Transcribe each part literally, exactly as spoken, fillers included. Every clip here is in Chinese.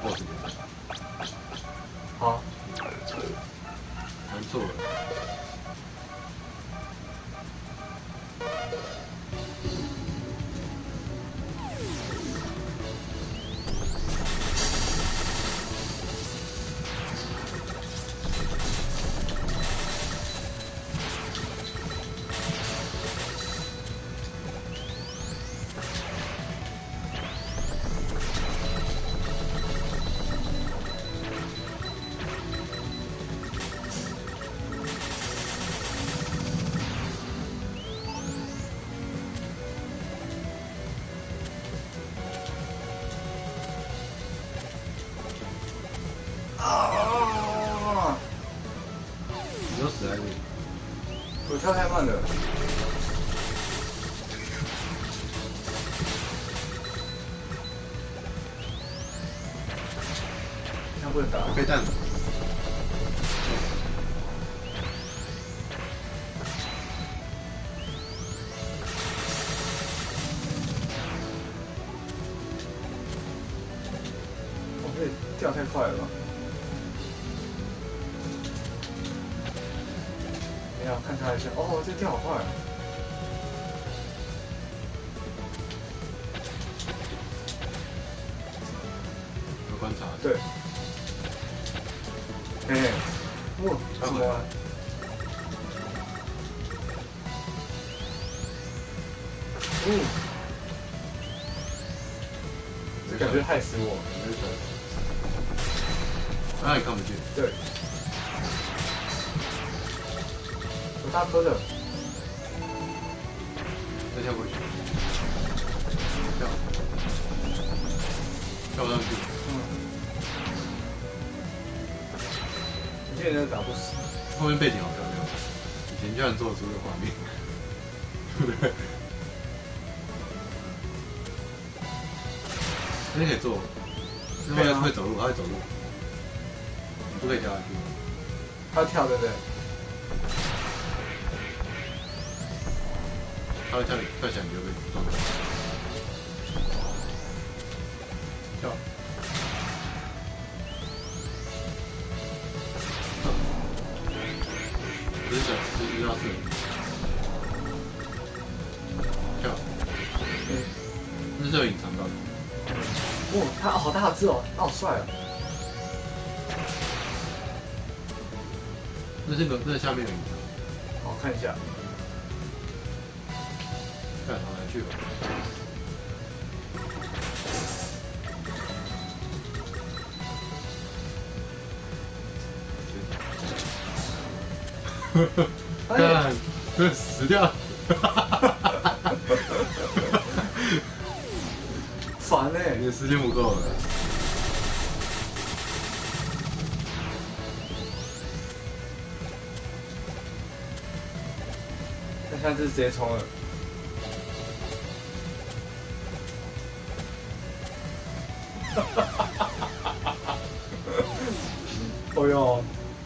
boss。 好， 难做了。 啊！ 你就死在这里。 我跳太慢了。这样不能打。 被弹了。 我这里掉太快了吧？没有，看他一下。哦，这跳好快啊！ 有观察。 对。嘿嘿，哇，怎么啊？哦，这感觉害死我。 没事。那你看不见。 对。有大颗的。 再跳过去。跳。跳上去。 嗯。你现在打不死。 后面背景好漂亮，以前居然做出这个画面，对不对？这可以做，因为会走路，它会走路，你不可以跳下去。 它跳对不对？ 它会跳跳起来你就被撞到。跳。不是是一到四。跳。 嗯。 这是有隐藏到的。 哦，他好大只哦，他好帅哦。 那这个那下面有隐藏。 好，看一下。 看好难去吧。看，这死掉。 烦哎！ 你的时间不够了。 那现在是直接冲了。哈哈哈哈哈哈！哦哟。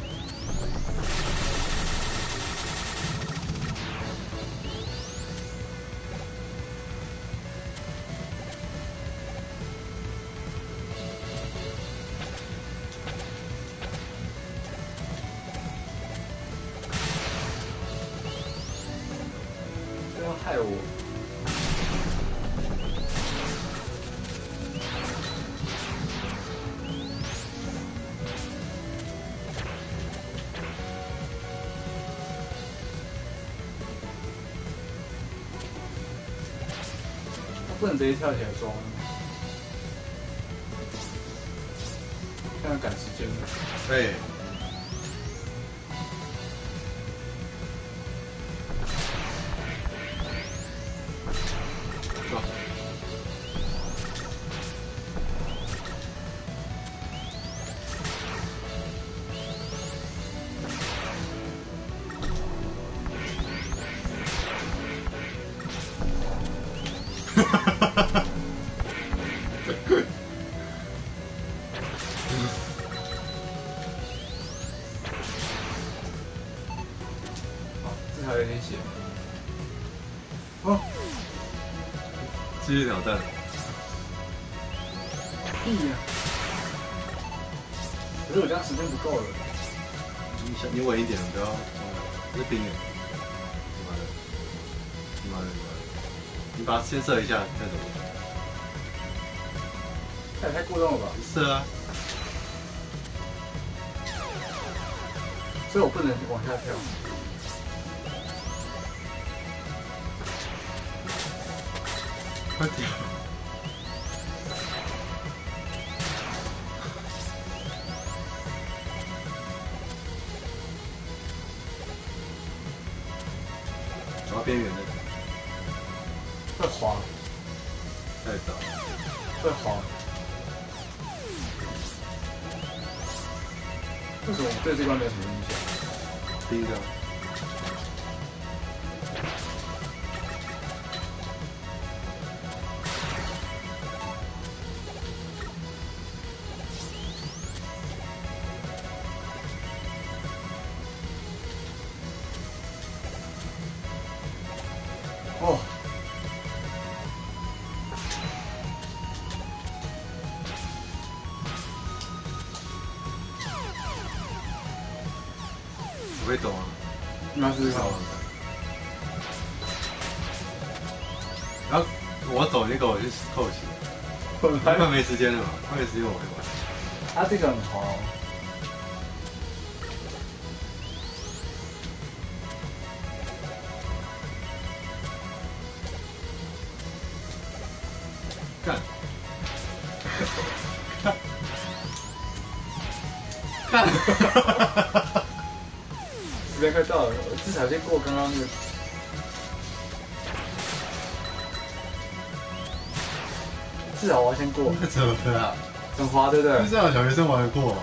不要害我！他不能直接跳起来装，这样赶时间了。 对。哈哈哈哈哈！ 好，这还有点血。哦， 继续挑战。 屁呀！ 可是我这样时间不够了。 你小你稳一点，不要冲了，这是冰的。你妈的，你妈的，你妈的，你把它先射一下再走过去。 这也太过动了吧？ 射啊！ 所以我不能往下跳。 快点！走到边缘的， 会滑， 太早。 会滑。为什么我对这关没有什么印象？ 冰的。 哦， 我会懂啊。 那是好玩的。然后我走那个我去扣血， 我快没时间了嘛，快没时间我会玩。 他这个很滑哦。 干！干！ 时间快到了，我至少先过刚刚那个。至少我要先过。 怎么的啊？ 很滑，对不对？ 至少小学生玩得过。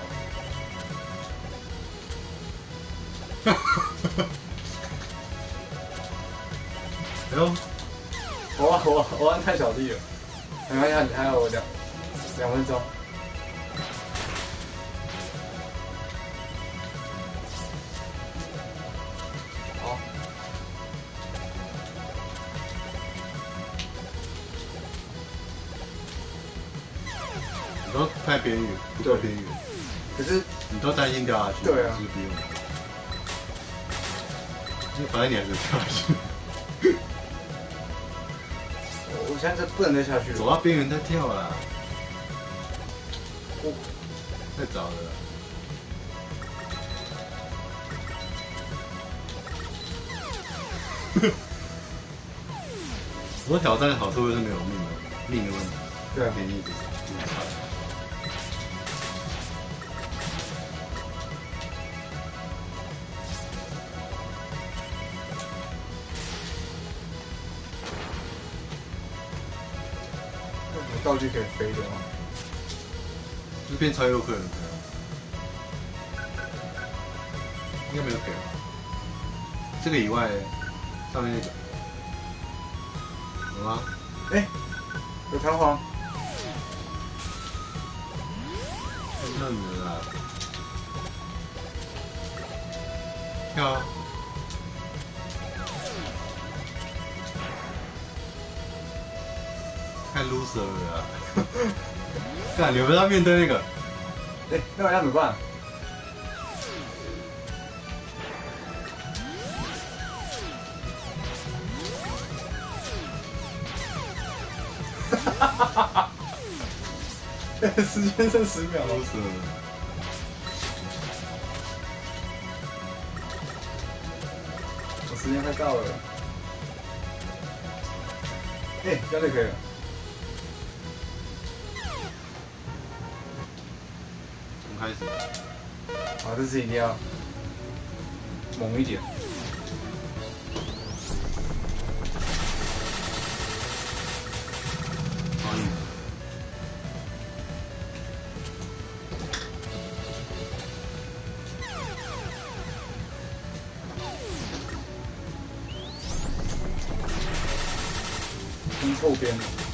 哎呦！ 我玩我我玩太小弟了，没关系，还有两两分钟。好， 你都太边缘，不够边缘。 可是你都担心掉下去， 对啊， 是不用。因为反正你还是掉下去。 我现在不能再下去了。 走到边缘再跳啦。 我太早了。我挑战的好处就是没有命的命的问题， 对啊， 便宜点。 道具可以飞的吗？ 就是变超优客人，应该没有给。这个以外，上面那个有吗？ 哎、欸，有弹簧。 太嫩了啦！跳啊！太 loser 了啊！干，你不要面对那个。 哎、欸，那我要怎么办？哈哈哈哈！时间剩十秒了。 loser。 我时间快到了。哎、欸，这样就可以了。 开始。 好，这次一定要猛一点。 好硬。 从后边。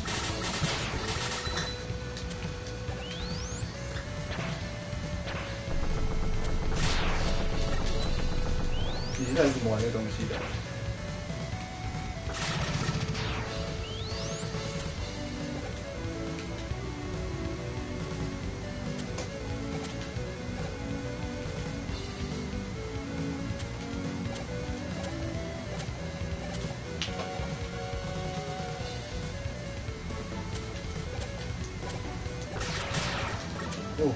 你现在是怎么玩这个东西的？ 哦。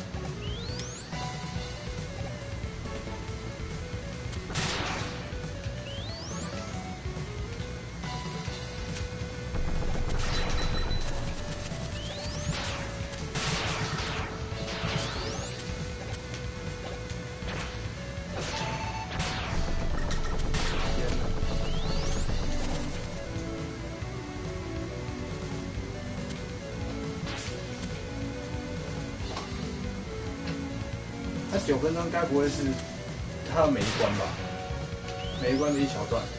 那九分钟该不会是它的每一关吧？每一关的一小段。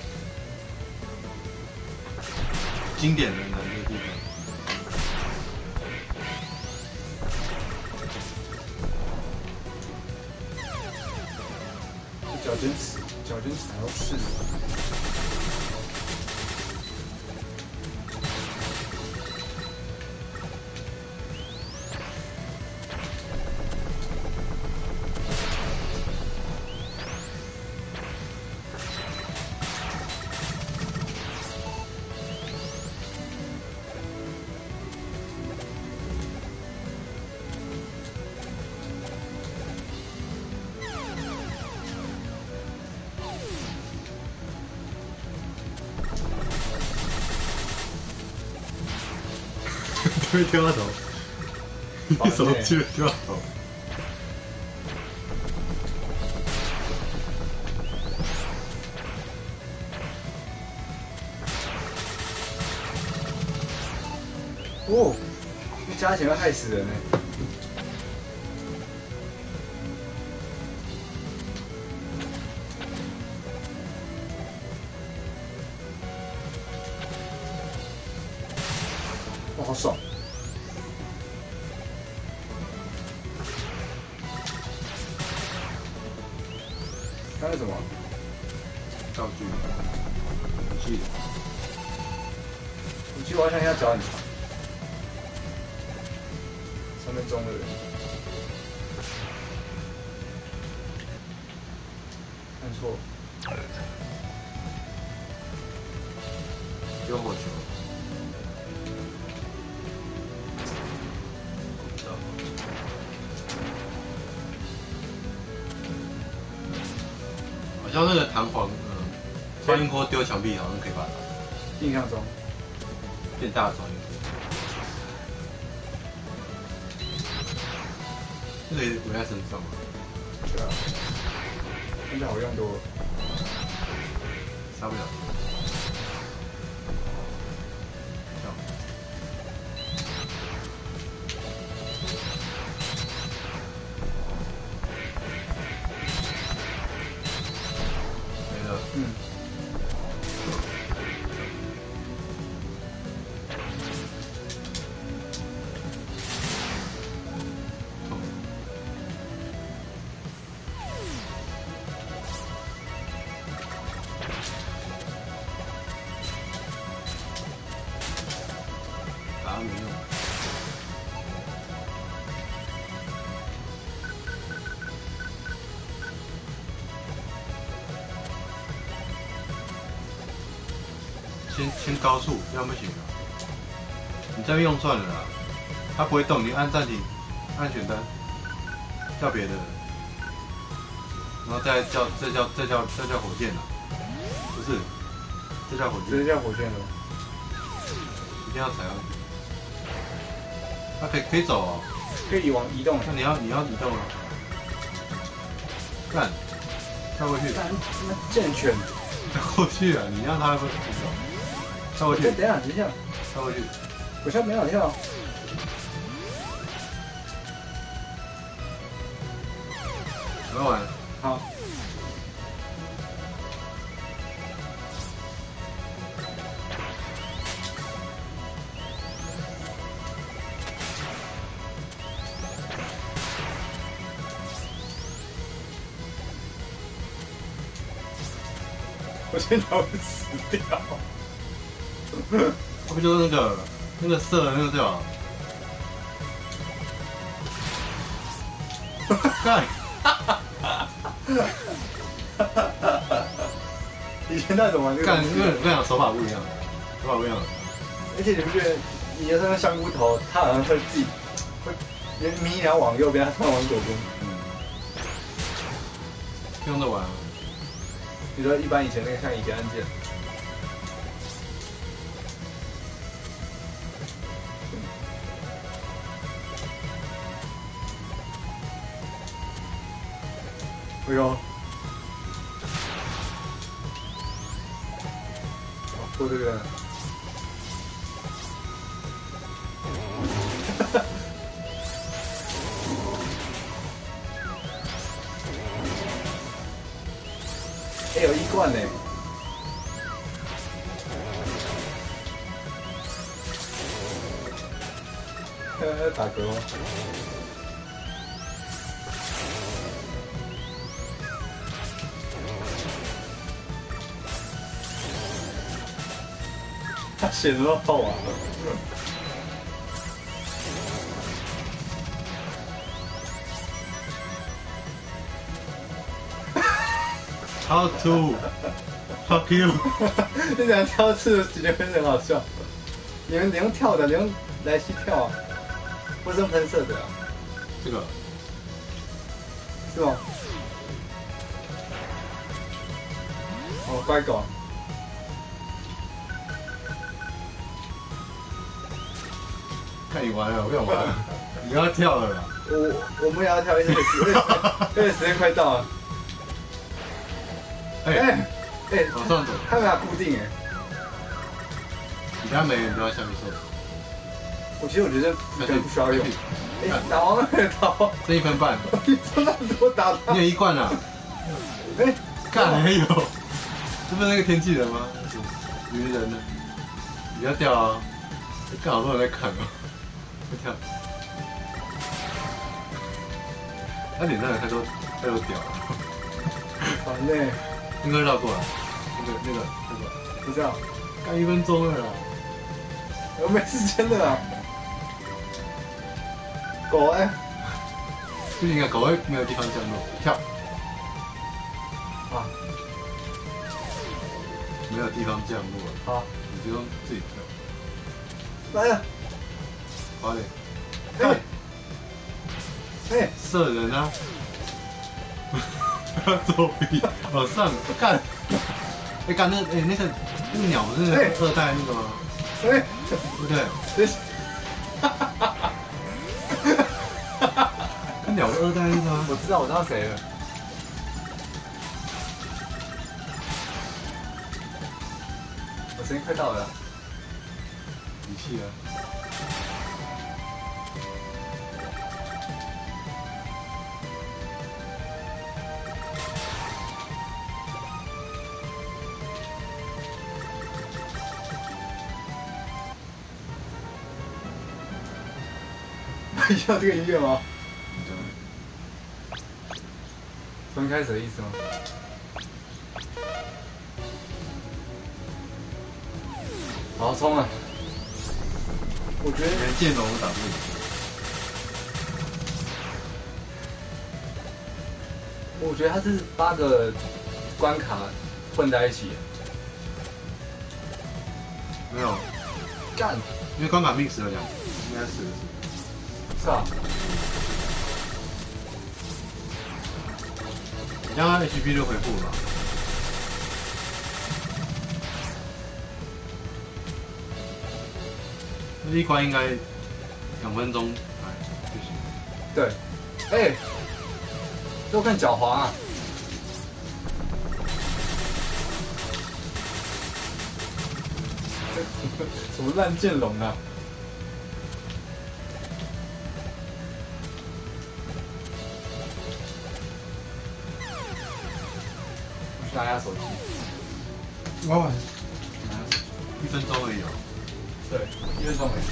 经典的难的地方。 脚尖刺，脚尖踩到刺。 会丢到头，一手就丢到头。 哦，这加起来害死人呢。哇，好爽！那是什么？ 道具，武器。 武器我好像要脚很长，上面中了人。看错。 丢火球。好像那个弹簧，嗯，超音波丢墙壁好像可以把它。 印象中。 变大的超音波。这个也围在身上吗？ 对啊。现在好用多了。 杀不了。嗯。打没用。先先高速，这样不行啊！你这样用算了啦，它不会动，你按暂停，按选单，叫别的，然后再叫这叫这叫这叫火箭啊，不是，这叫火箭， 这叫火箭了， 一定要踩上去。它可以可以走哦， 可以往移动。 那你要你要移动啊，干，跳过去， 干他妈健全， 跳过去啊！你让它不走。跳过去， 等一下，等一下， 跳过去。 我现在没有跳。 玩完。 好。我现在会死掉。 不就是那个那个射的那个对吧？干！ 以前那种玩这个， 干，因为我跟你讲手法不一样，手法不一样。 而且你不觉得你的那个香菇头，它好像会自己会你迷你要往右边，他突然往左边。 嗯，用得完啊。 你说一般以前那个像一个按键。哎呦！过这个。哎、欸，有一罐呢。呃，打嗝吗？他血都透啊！ 超突 ，fuck you！ 这两跳刺直接喷很好笑。你们你用跳的，你用来西跳啊，不是用喷射的啊？ 这个是吗？哦，乖狗。 看你玩了，我不想玩了。你要跳了啦！ 我我们也要跳，因为时因为时间快到了。哎哎哎， 往上走， 他们俩固定哎。 你家没人就要下面射。 我其实我觉得这个不需要用。哎，打完了打。 这一分半。 你真的给我打他。 你有一罐啊？ 哎， 干还有，这不是那个天气人吗？鱼人呢？你要掉啊！刚好多人在看哦。不跳，他脸上有太多太多屌了， 烦呢。 应该绕过来，那个那个那个， 不知道， 干一分钟了啦， 我没时间的啦。狗哎， 不行啊，狗会没有地方降落，跳， 啊， 没有地方降落， 好， 你就用自己跳， 来了。 快点！ 哎，哎， 射人啊！不要作弊，往上干！哎干那哎那个那个鸟不是二代那个吗？ 哎， 对不对？ 这， 哈哈哈哈哈哈！那鸟是二代那个吗？ 我知道，我知道谁了。我时间快到了。 离弃了。 要这个音乐吗？分开始的意思吗？好，冲啊！我觉得连剑龙都打不赢。 我觉得它是八个关卡混在一起。 没有， 干！ 因为关卡 mix 了两，应该是是。 是啊。 你让他 H P 就恢复了。那一关应该两分钟哎就行。 对。哎、欸，都看狡猾啊！什么烂剑龙啊！我去拿一下手机。 玩完。一分钟而已哦。 对，一分钟而已。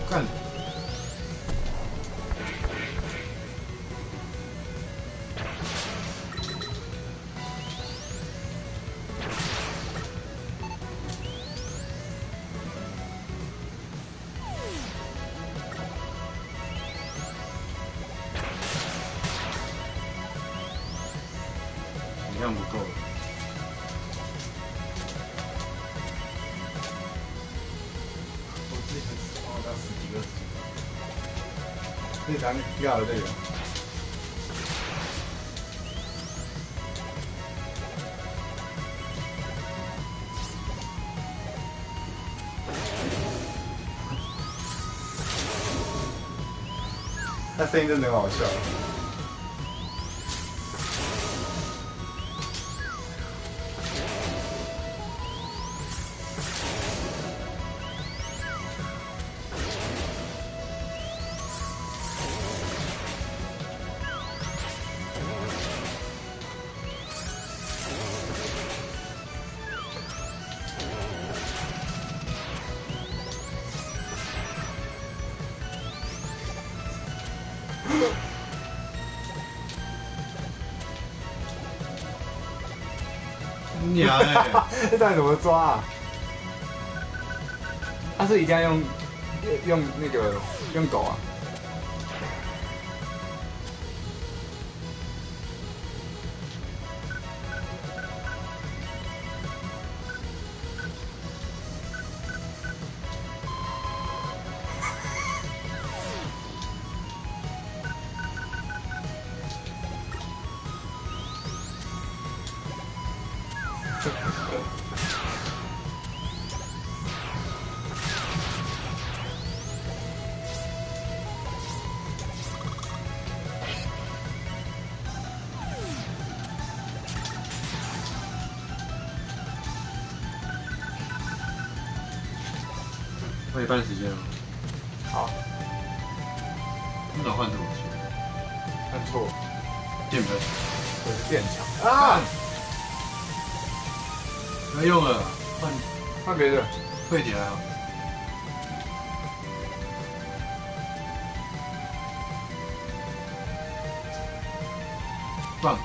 干！一样不够。 我之前帮我打十几个。 这场掉了这个。他声音真的很好笑。 娘哎！ 这到底怎么抓啊？他是一定要用用那个用狗啊？ 还有一半时间了。 好， 不能换这武器， 看错， 剑比较强。 我是变强啊！ 不要用了，换换别的。 退起来啊！棒！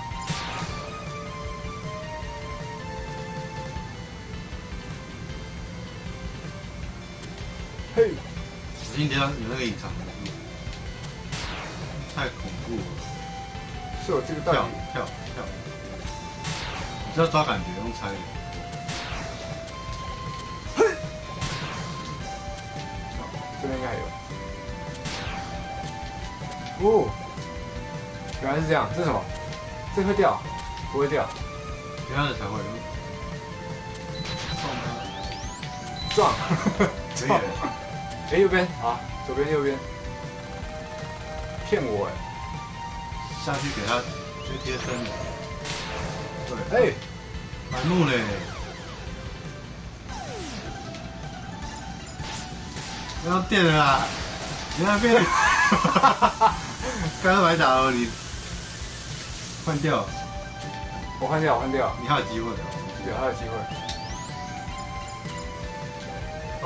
嘿， 我今天有那个隐藏的，太恐怖了！ 是我这个到跳底跳跳！你是要抓感觉，用猜的。 这边应该有。哦，原来是这样，这是什么？这会掉？不会掉。 其他的才会。 撞！ 可以的。 哎，右边啊，左边右边。骗我哎！ 下去给他最贴身的。对。 哎， 白目嘞！不要电了啦！你那边，刚刚白打了你，换掉， 我换掉，我换掉。 你还有机会的。 有还有机会。 放。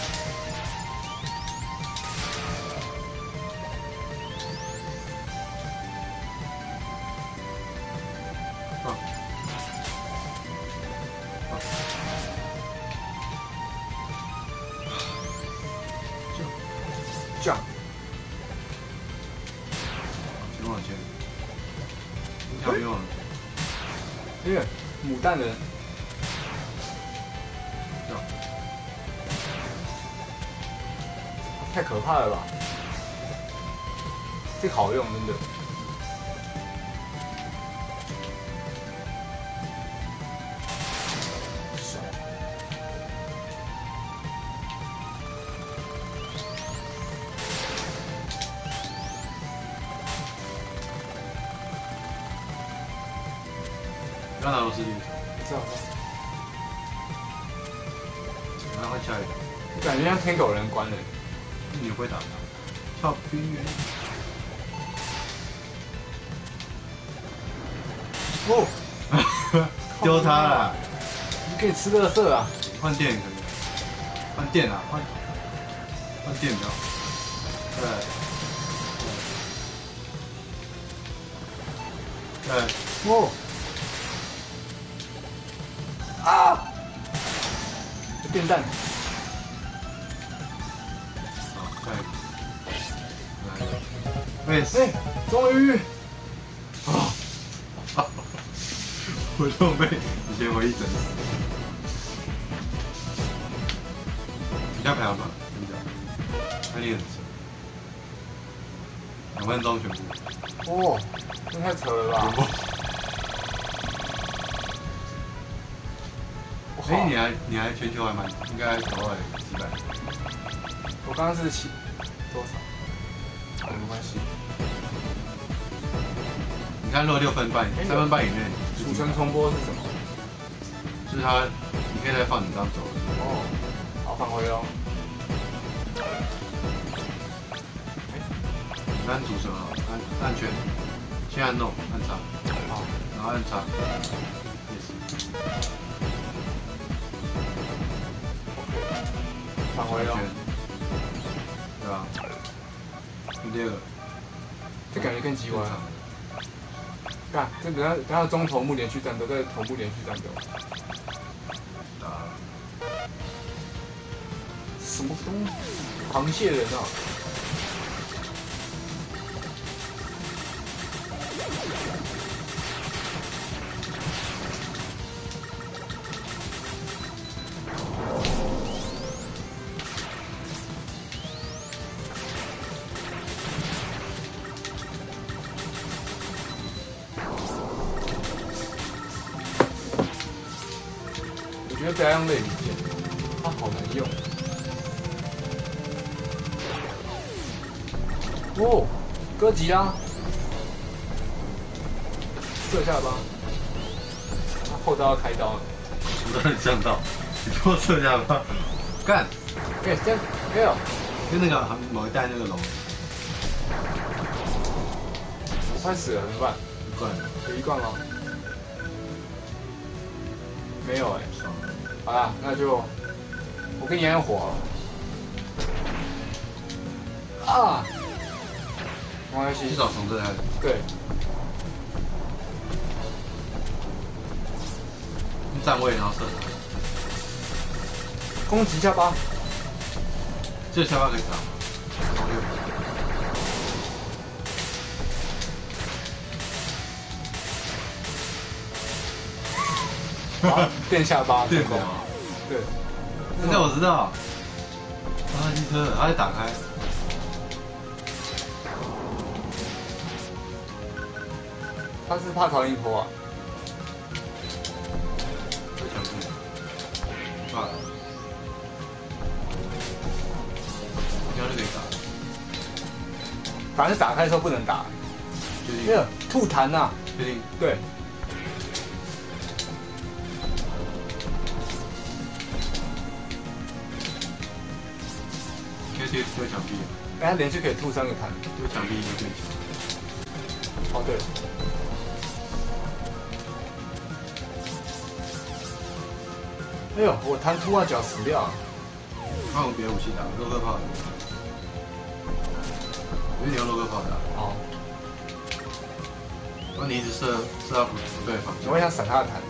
放。放。 这样。 前往前。你跳别往前。 因为牡丹人。 跳。 太可怕了吧！这个好用，真的。 不要拿螺丝钉， 这样， 然后换下一个。 感觉像天狗人关了。 你会打他？跳冰原。 哦， 丢他了！ 你可以吃垃圾啊！ 换电可以，换电啊，换换电比较好。 对，对， 哦，啊！电弹， 好，下一个，来，喂， 哎，终于， 啊，我就被以前回忆整死。你家排行榜，跟你讲，那你很扯，两分钟全部。 哦，这太扯了吧！ 哎、欸，你还你还全球还蛮应该投了几百。 我刚刚是七多少？没关系。 你看，如果六分半、 欸、 三分半以内， 储存重播是什么？ 就是它，你可以再放几张走了。 哦，好，返回哦。 你按主绳啊，按按圈，先按 No， 按叉， 好， 然后按叉 ，Yes。 返回哦。 对吧？第二个， 这感觉更鸡歪。干，这等下等下中头目连续战斗，在头部连续战斗。 打。 什么东西？螃蟹人啊！我觉得不要用类比剑，它好难用。哦，哥吉拉，射下巴，他后刀要开刀了。 我让你降到，你给我射下巴，干！ 哎，这样没有， 跟那个某一代那个龙， 我快死了，怎么办？ 一罐， 有一罐吗？没有哎、欸。 爽了。 好啦，那就我跟你按火啊，没关系， 至少从这开始。 对， 站位然后射。 攻击下巴， 这个下巴可以打吗？好六。 好，电下巴， 电狗啊！ 对， 这个我知道。啊，机车，它在打开。 他是怕逃逸坡啊。 会强攻。算了。应该就可以打。 反正打开的时候不能打。 确定？ 没有吐痰呐。 确定？ 对。 可以丢丢墙壁。 哎，他连续可以吐三个痰。 丢墙壁就变强。 哦，对。哎呦，我弹突啊，脚死掉了。 那我们别的武器打，洛克炮。我觉得你用洛克炮打。 好。 那你一直射射到不不对方向。 我想闪他的弹。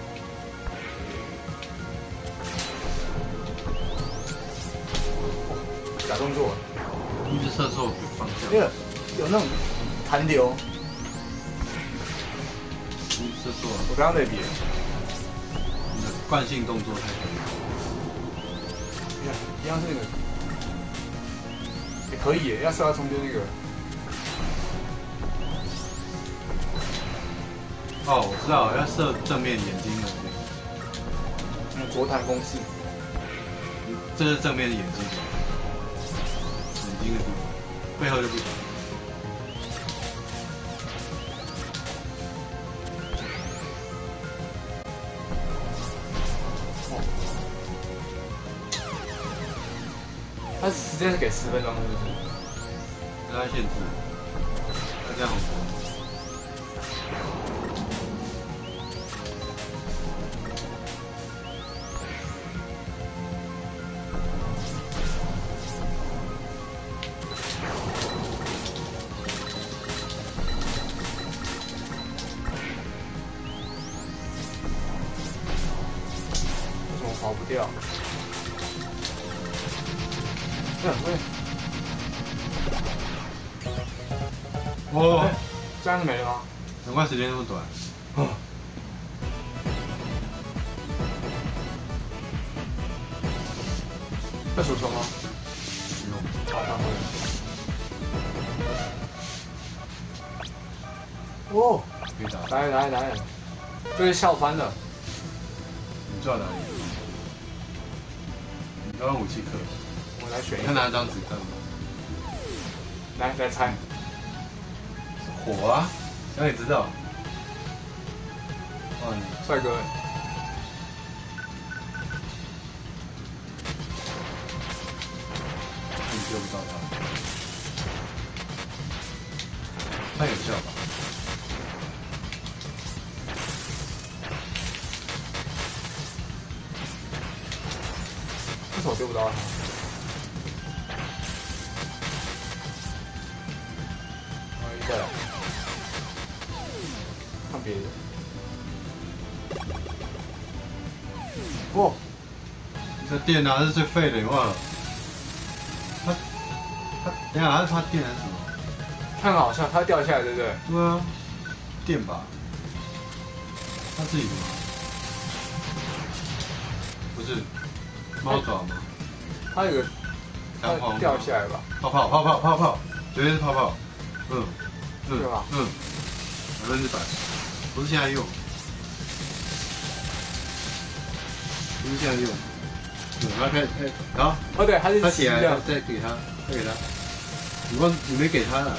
假动作。 一直射错方向。 那个有那种弹流。 一直射错了。 我刚刚类比。 你的惯性动作太多。 你看，一样是那个，也可以耶，要射到中间那个。 哦，我知道，要射正面眼睛的那个。 嗯，左弹攻势。 这是正面的眼睛，眼睛的地方，背后就不行。 它时间是给十分钟，是不是？ 跟它限制，它这样很多。 掉。对对。 哦， 这样就没了吗？ 难怪时间那么短。 哦。要数球吗？ 不用。 好，他会。哦， 可以打。 来来来，这是笑翻了。 你知道哪里？你要用武器克。 我来选一个。 你看拿张纸看吗？ 来来猜。 火啊！让你知道。哇，你帅哥。 你救不到他。他有效吧？ 为什么我救不到他？啊，一个。看别的。哦， 这电啊是最废的，你忘了？他他等一下他是他电还是什么？ 看很好笑，它掉下来，对不对？ 对啊，电吧？他自己的吗？不是，猫爪吗？ 它有个，它掉下来吧？ 泡泡泡泡泡泡，绝对是泡泡。嗯嗯对吧？ 嗯，百分之百，不是现在用，不是现在用。嗯，他开开，然后哦对，它是他起来， 这样。 再给他，再给他。你忘你没给他了。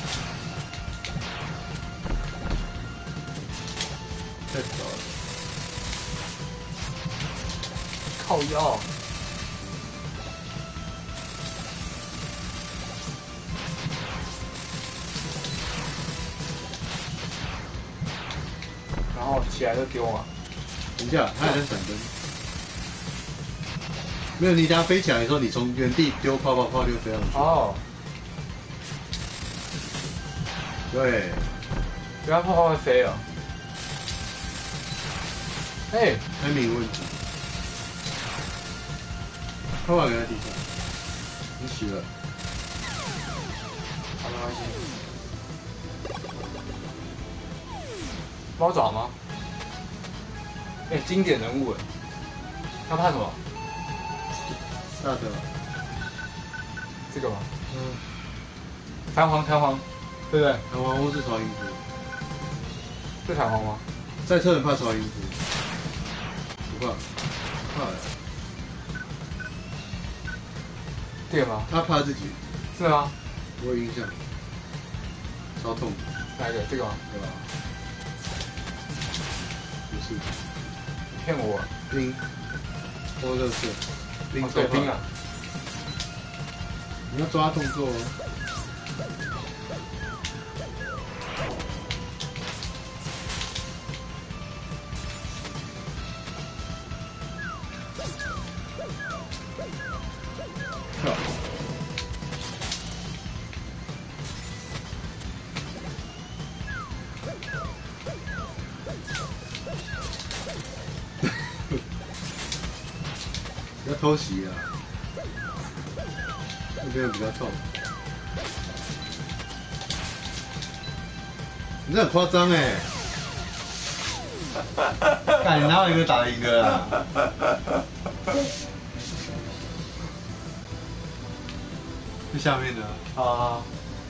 太早了。 靠腰。然后起来就丢嘛。 等一下，他还在闪灯。没有，你等下飞起来的时候，你从原地丢泡泡泡就飞上去。 哦。 对。 不要泡泡会飞了。哎， 还没问题。泡泡给在地上，你洗了。 好，没关系。猫爪吗？哎、欸，经典人物哎。他怕什么？ 大的。 这个吗？ 嗯。 弹簧，弹簧，对不对？ 弹簧或是超音波。 是弹簧吗？ 赛车人怕超音波。不怕。怕了。 对吗？ 他怕自己。 是吗？ 我有印象。超痛。 哪一个？这个吗？ 对吧？不是。 你骗我。 冰。多乐色。冰、 哦、对冰啊。 你要抓动作哦。跳。不要偷袭啊！那边比较痛。你这很夸张哎！干，你哪有一个打一个啊？最下面的。 啊。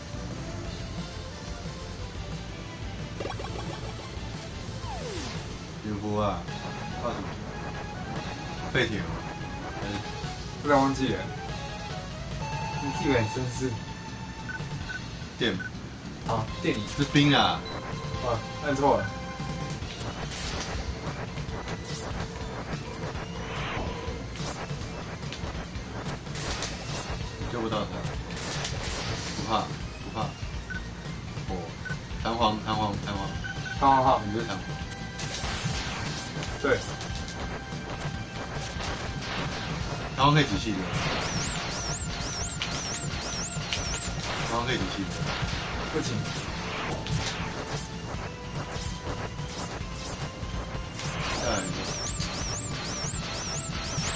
蝙蝠啊？怕什么？废铁吗？ 不要忘记了。你地位很绅士。 电。 啊，电椅。 是冰啊。 啊，按错了。 救不到他。不怕，不怕。哦，弹簧，弹簧，弹簧。 弹簧号， 你是弹簧。 对。 弹簧可以集气的。弹簧可以集气的。 不行。 下来一个。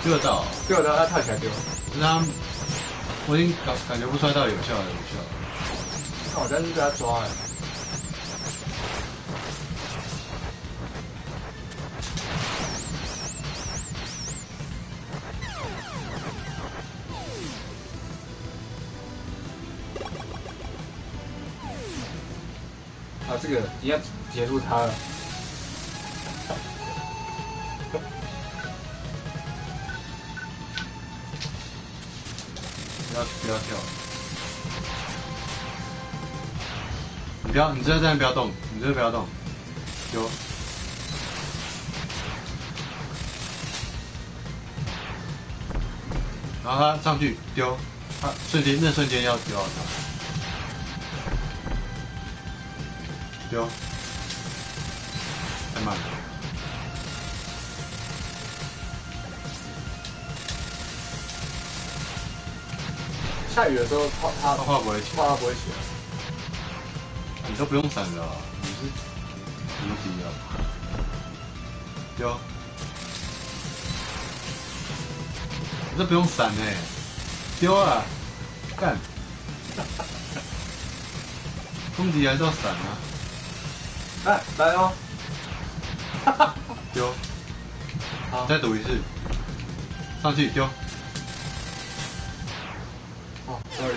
丢得到， 丢得到，他跳起来丢。 可是他，我已经感感觉不出来到底有效还是无效。 看我在这被他抓了。啊，这个一样结束他了。 不要不要跳，你不要，你这在不要动，你这不要动，丢。然后他上去丢，他瞬间那瞬间要丢到他，丢，太慢了。 下雨的时候，它它画不会起， 画不会起来。 你都不用闪的、啊，你是无敌啊！丢，你这不用闪哎、欸，丢啊，干！攻击还是要闪啊！ 哎，来哦！ 丢， 好， 再赌一次，上去丢。 哦 ，sorry。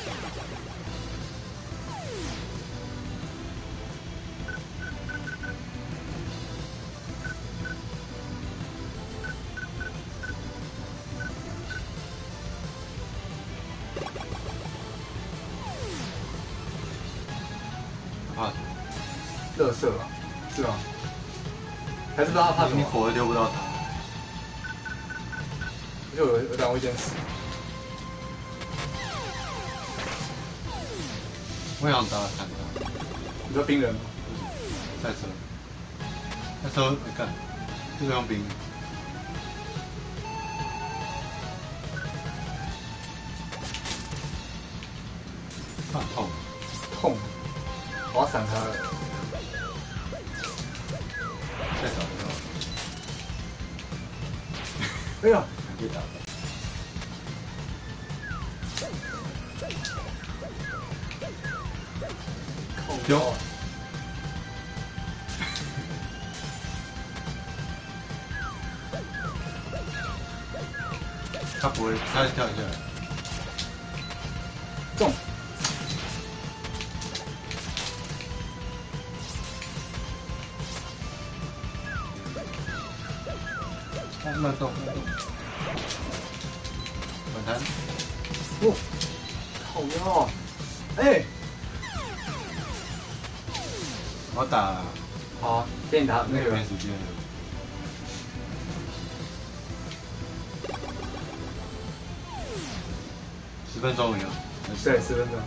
怕什么？ 垃圾吧，是吗？还是不知道他怕什么？ 你火都丢不到他。 就有有两位剑士。 我也想打打看他。 你说冰人吗？ 赛车，赛车，你看，这个用兵。啊，痛， 痛，我要闪他了。 再找一个。 哎呀， 别打。丢。他不会，他跳一下来。 中。 慢慢动，慢慢动。反弹。 哦，好妖！哎， 我打。 好啊，给你打那个。 没时间了。十分钟了。 对，十分钟。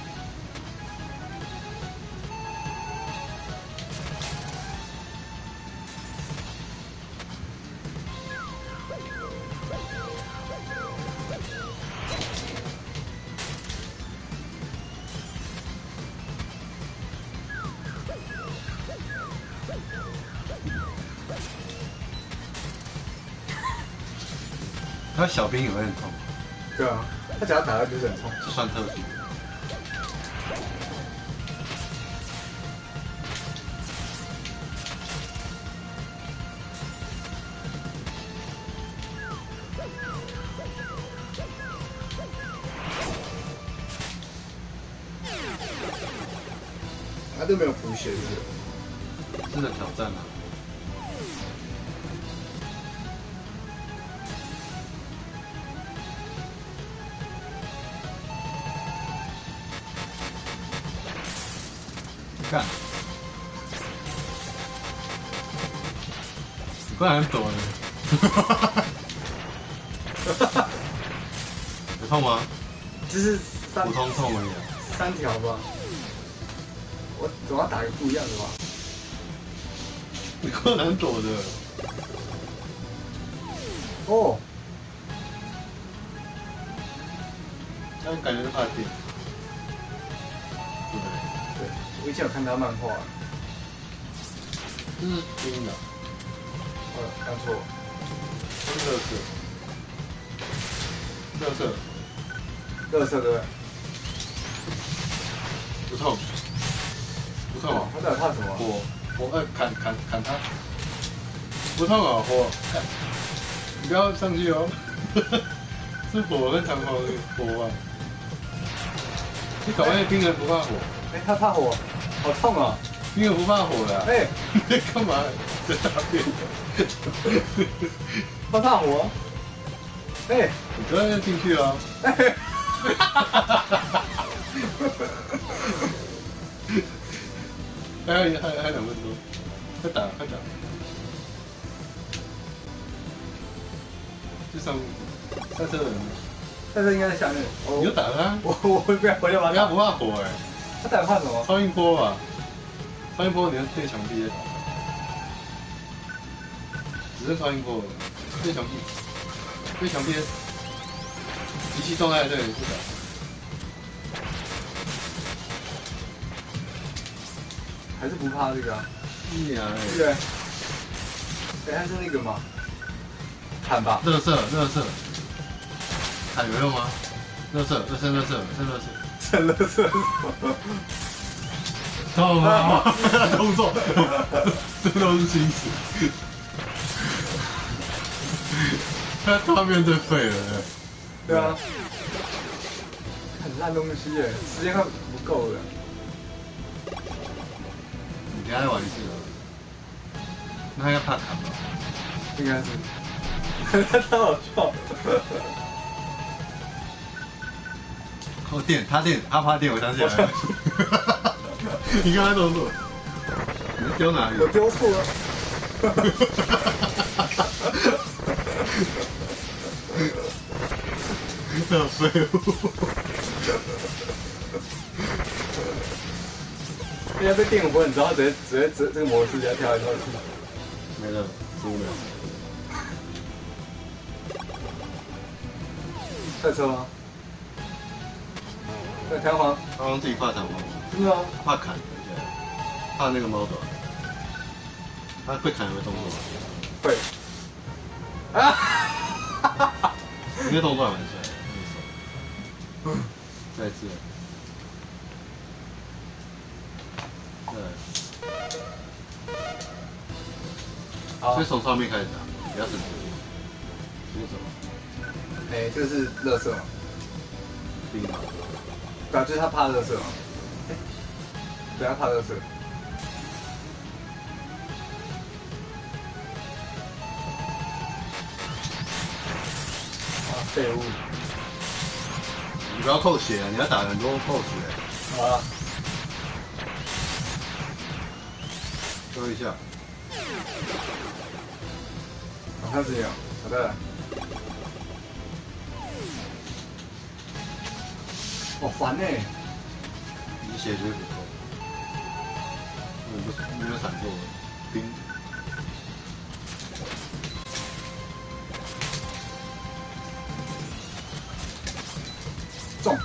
他小兵也会很痛。 对啊，他只要打到就是很痛。 这算特殊。 他都没有补血，是不是？ 真的挑战啊！干！你不然躲呢？有痛吗？ 这是三普通痛而已、啊。 三条吧。我总要打个不一样的吧。 你够难躲的。 哦。 但感觉是怕电。对不对？ 对，我以前有看他漫画。 这是冰的。 呃，看错。 这个是。 热色， 热色对不对？ 不痛，不痛哦。 他到底怕什么？ 火，火，呃，砍砍砍他。不痛哦，火，看，你不要上去哦。是火跟长矛的火啊。你搞那冰人不怕火？ 哎，他怕火，好痛啊！ 冰人不怕火的、啊。 哎， 你在干嘛？在大便。 他怕火。哎， 你不要进去哦。 哎， 还有还有还有两分钟，快打快打！就上赛车人， 但是应该在下面。 你就打他。 我我不要，我就把他。 他不怕火哎。 他到底怕什么？ 超音波吧，超音波你要对墙壁，只是超音波，对墙壁，对墙壁，机器动在这里不打。 还是不怕这个啊？ 一年哎。 对。哎，还是那个吗？砍吧。 热色热色，砍有用吗？热色热身热色热热色。 真的是， 痛吗？动作，这都是心思。他画面真废了。 对啊，很烂东西耶，时间看不够了。 你等下再玩一次了。那他应该怕砍吧？ 应该是，他超好笑。 哦，电，他电，他怕电，我想起来了。你刚才怎么做？你丢哪里？ 我丢错了。 这废物！ 人家被电火，你知道，直接直接这这个模式直接跳来跳去。 没了，十五秒。 赛车吗？对，弹簧。 他好像自己怕弹簧。 真的吗？ 怕砍，而且怕那个猫爪。他会砍有没有动作？ 会。啊！哈哈哈！ 那个动作还蛮帅的。嗯。再一次。对。好。所以从上面开始打，不要省时间。这个什么？ 哎，这个是垃圾吗？ 冰吧。 对啊，就是他怕垃圾嘛。对，他怕垃圾。啊，废物！ 你不要扣血啊！你要打很多扣血。 好啊。 最后一下。 好像是这样。好的。好烦哎！ 你血就是不够，没有没有闪过冰。 中。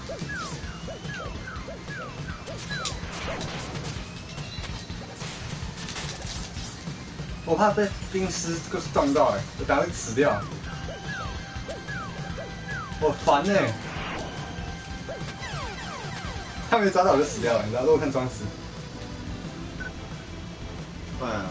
我怕被冰丝就是撞到哎，我等下会死掉。我烦哎！他没抓到我就死掉了，你知道？如果看装死。 快啊！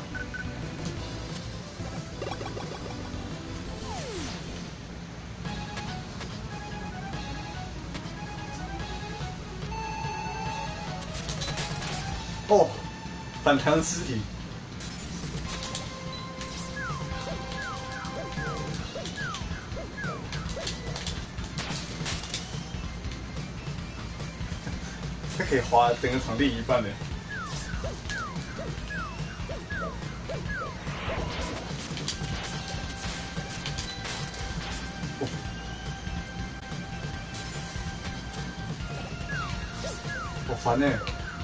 哦，反弹尸体。这可以划整个场地一半的。哦，好烦呢。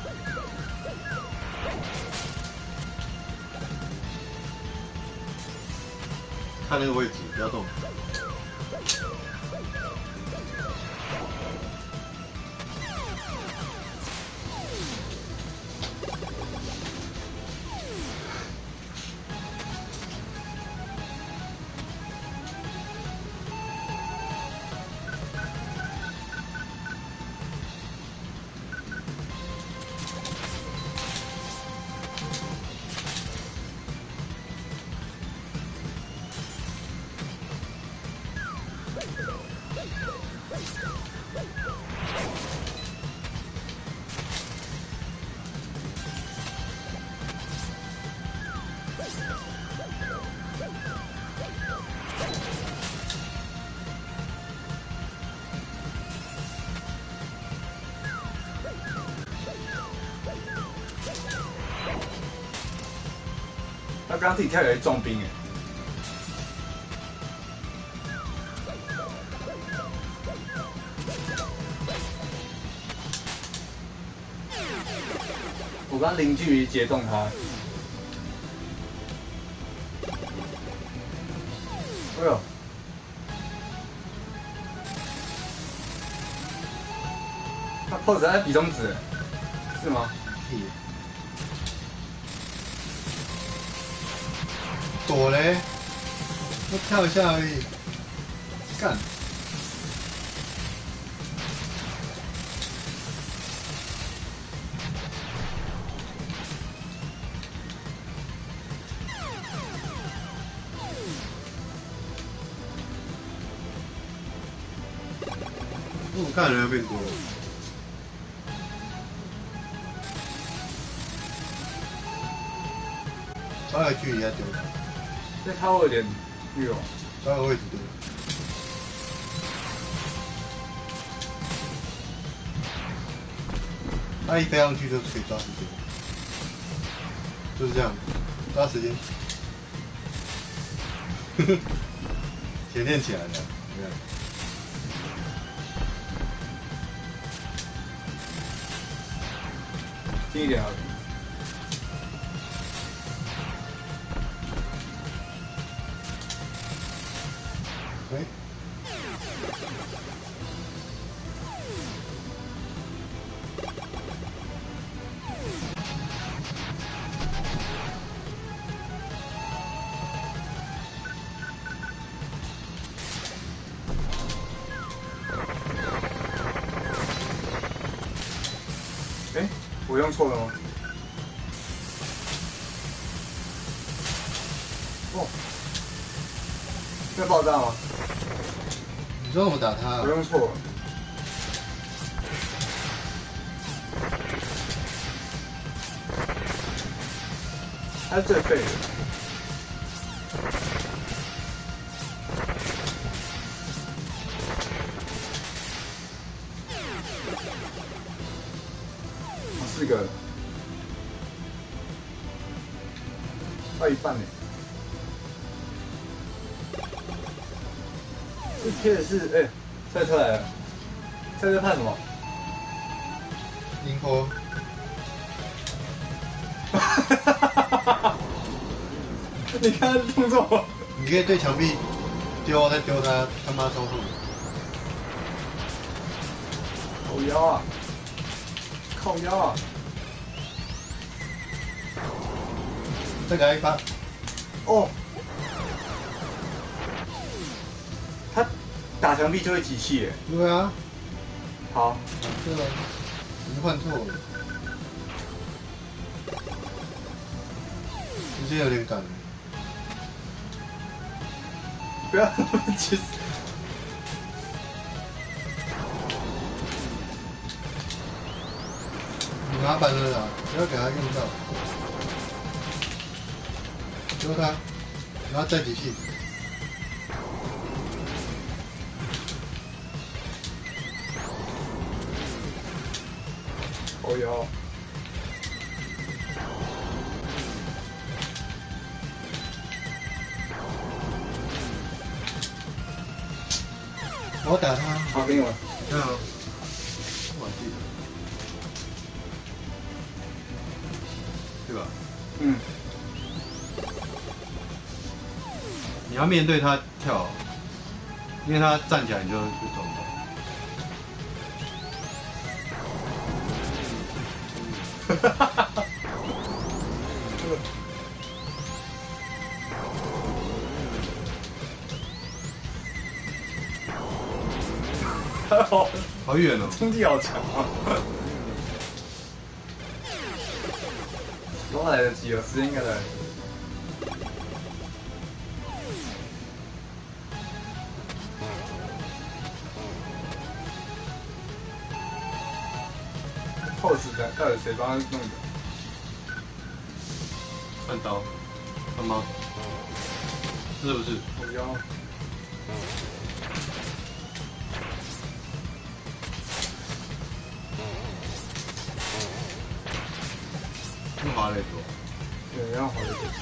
看那个位置，不要动。 他刚刚自己跳起来撞兵哎。我刚零距离截动他。哎呦！他 pose 在比中指，是吗？ 躲嘞，就跳一下而已，干。我看人要变多了。稍微距离要丢。 这超有点那种， 稍微位置丢。他一飞上去就可以抓时间，就是这样，抓时间。前练起来的，你看。 近一点啊。 喂。 哎，我用错了吗？哦，会爆炸吗？ 你说怎么打他、啊？ 我用错了。他是最废的。四个，到一半呢。这贴的是哎，赛车来了，赛车判什么？ 音波。 你看他动作， 你可以对墙壁丢，再丢他，他妈超速。 靠腰啊！靠腰啊！ 再给他一发。 哦，他打墙壁就会集气耶。 对啊。 好。 这个你是换错了。直接有点赶。 不要其实。 你麻烦了啦，不要给他用到。丢他，然后再集气。 哦哟。 我打他。 好，给你了。 看啊。我记得。对吧？ 嗯。 你要面对他跳，因为他站起来你就就撞到。哈哈哈哈！ 好， 好远哦， 冲击好强啊！都来得及了，时间应该来得及。 cos 的到底谁帮他弄的？ 换刀，换猫，是不是？ 我腰。 用滑雷多。 对，要滑雷多。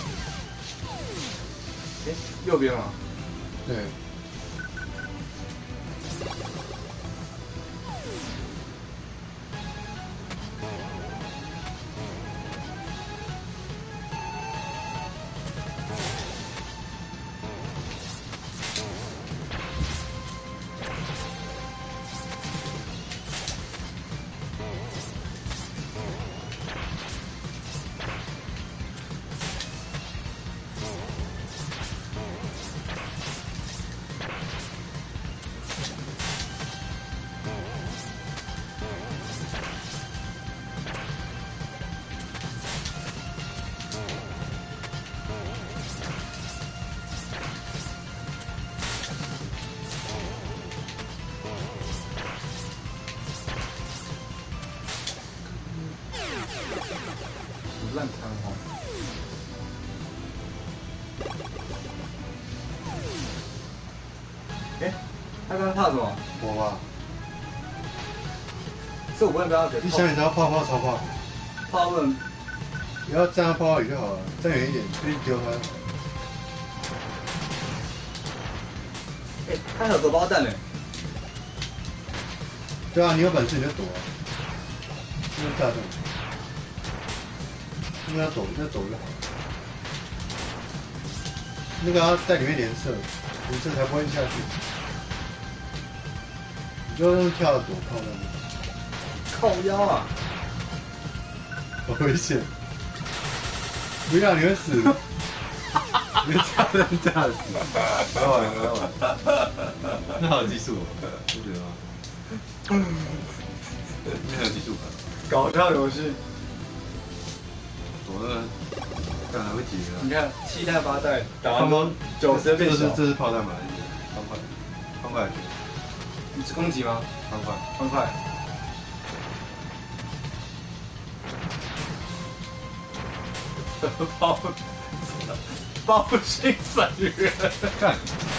哎，右边嘛。 对。 烂摊哦。哎，他刚刚怕什么？ 我吧。 是我不能不要给。 你想你只要泡泡超泡， 泡不能。 你要站到泡泡里就好了，站远一点，可以丢它。 哎，他还有荷包蛋呢。 对啊，你有本事你就躲啊，不能炸中。那个要走，要走就好了。那个要在里面连射，连射才不会下去。你就用跳的躲靠那边。 靠腰啊！ 好危险！不要，你会死！你会炸弹炸死！不要玩，不要玩。那好有技术哦，不觉得吗？你很有技术感。 搞笑游戏。 我呢？干还会解啊！ 你看七代八代打完都九十变小。 这是炮弹吗？方块，方块去。 你是攻击吗？ 方块， 方块。包包兴本人。 干。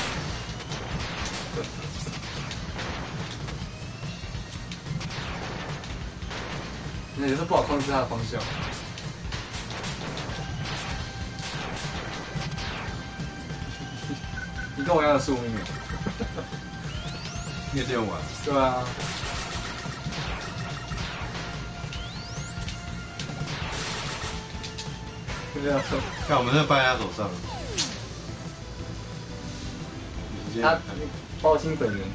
那也是不好控制它的方向。你跟我一样的宿命。 你也这样玩？ 对啊。 看我们这败在他手上。 他包兴本人。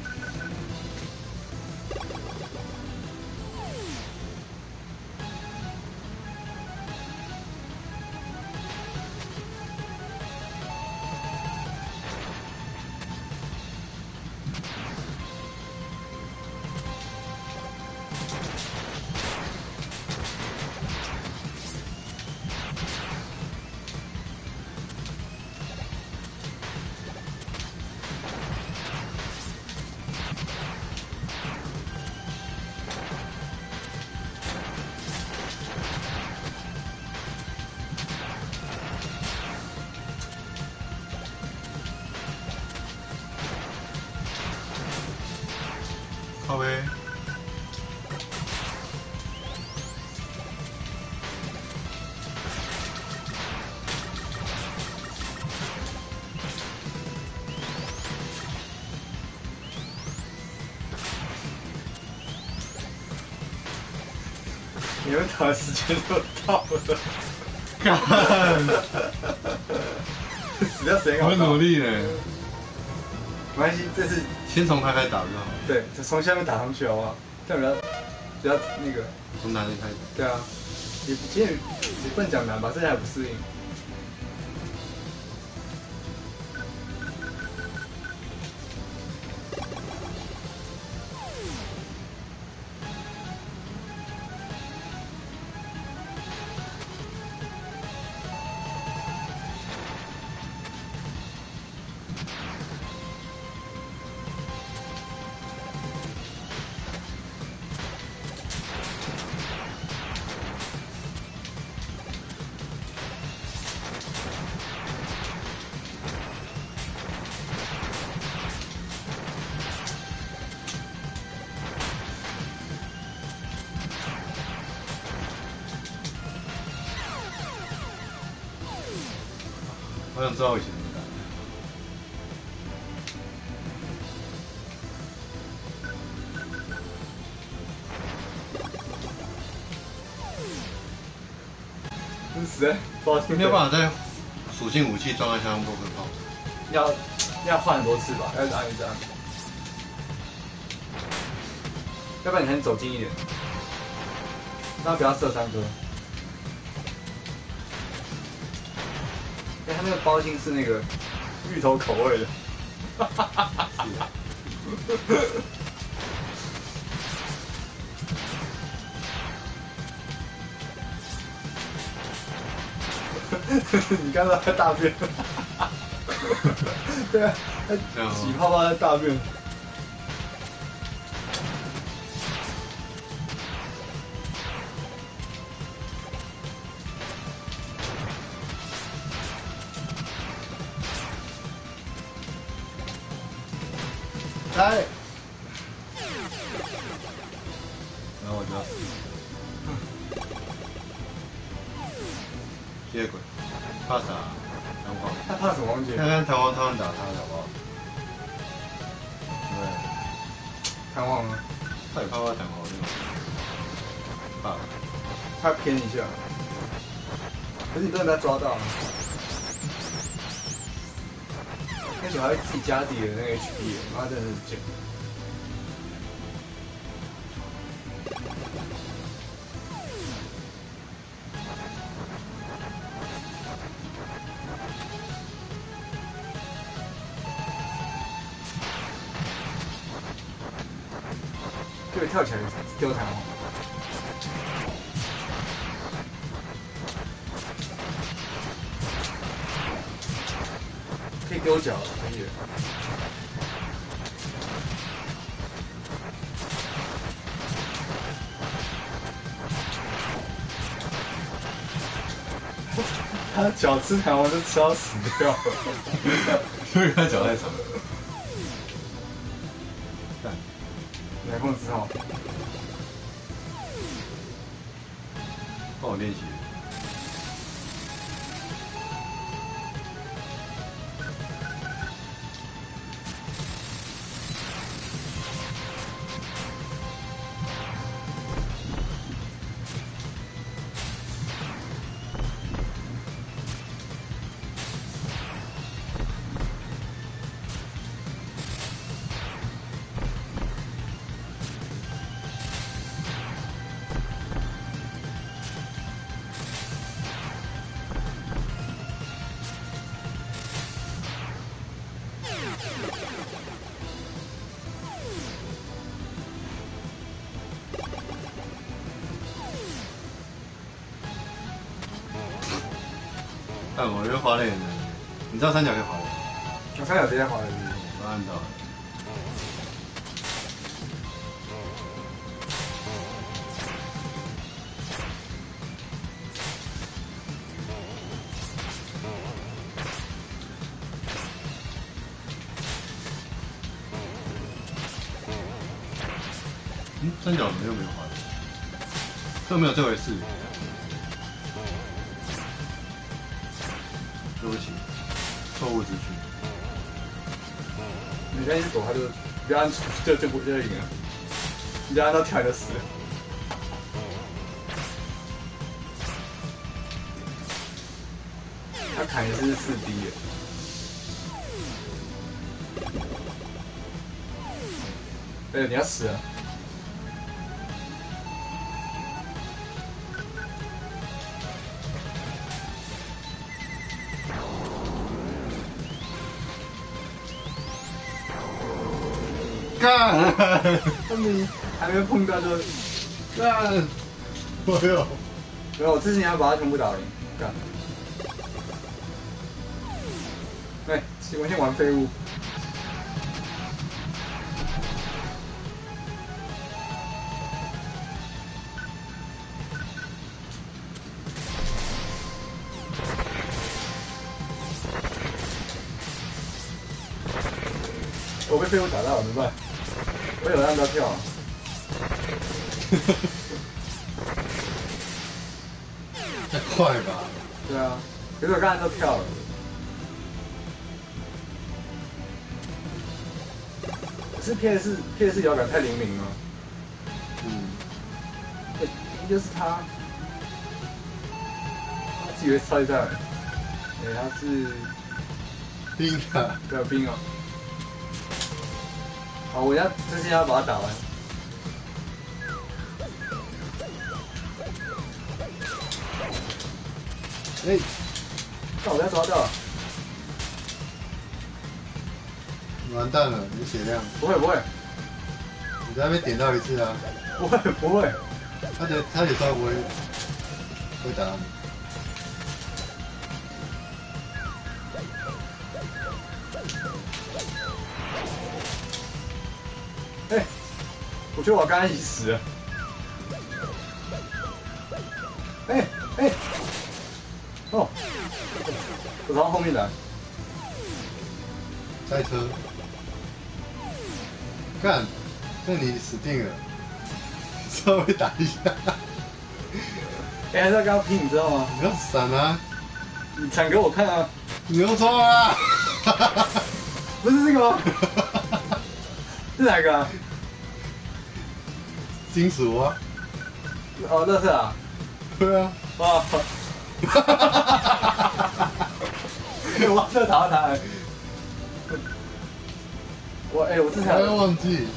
靠呗。 你们打的时间都到了。 干！ 死掉谁？ 我努力呢。 没关系，这次先从他开始打就好。 对，就从下面打上去好不好？这样比较比较那个。 从哪里开始？ 对啊，也其实也不能讲难吧，这还不适应。 想知道以前怎么打。 真实在不知道没有办法在属性武器装在像波克炮， 要要换很多次吧，要按一直按，要不然你先走近一点，那不要射三颗。哎、它那个包心是那个芋头口味的，哈哈哈哈哈。你看到他大便，对啊，他起泡泡在大便。来，然后我就要死。 接轨，怕啥？弹簧。 他怕什么东西？ 看看弹簧他们打他的好不好？对。 弹簧吗？ 他也怕怕弹簧对吧？怕。 他偏一下，可是你不能被他抓到啊。而且还会自己加自己的那个 H P， 妈真的是贱。对，跳起来丢弹簧。可以丢脚，可以。他脚吃弹簧就吃到死掉了， 因为他脚太长了。干， 来控制好。 帮我练习。看我这滑垒的，你知道三角可以滑垒？ 我三角直接滑垒， 我按到了。嗯，三角怎么又没有滑垒？这没有这回事。对不起，错误资讯。 你现在一走，他就不要按就就不就赢了，你按到跳就死了。他砍也是四 D 的。哎，你要死了！ 干！ 他们还没碰到就干！我有， 没有，我之前要把他全部打赢，干！哎，我先玩废物。我被废物打到了，怎么办？我有让他跳、啊。 太快吧？ 对啊，可是我刚才都跳了。 是 P S P S 摇杆太灵敏了。 嗯， 哎，一就是他，他自以为超级赛亚人，哎，他是冰啊， 对冰啊。好，我要这些要把它打完。 哎， 那我要抓到了。 完蛋了，你血量， 不会不会你在那边点到一次啊， 不会不会， 他的他有时候不会会打你。 哎、我觉得我刚刚一起死了。哎、哎、哦，我从后面来。 赛车，干，那你死定了，稍微打一下， 哎、还是要跟他拼，你知道吗？ 你要闪啊， 你闪给我看啊！ 你又错了， 不是这个吗？是哪个啊？ 金属啊， 哦，乐色啊！ 对啊， 哇！我这打到他了。我哎、我之前不要忘记，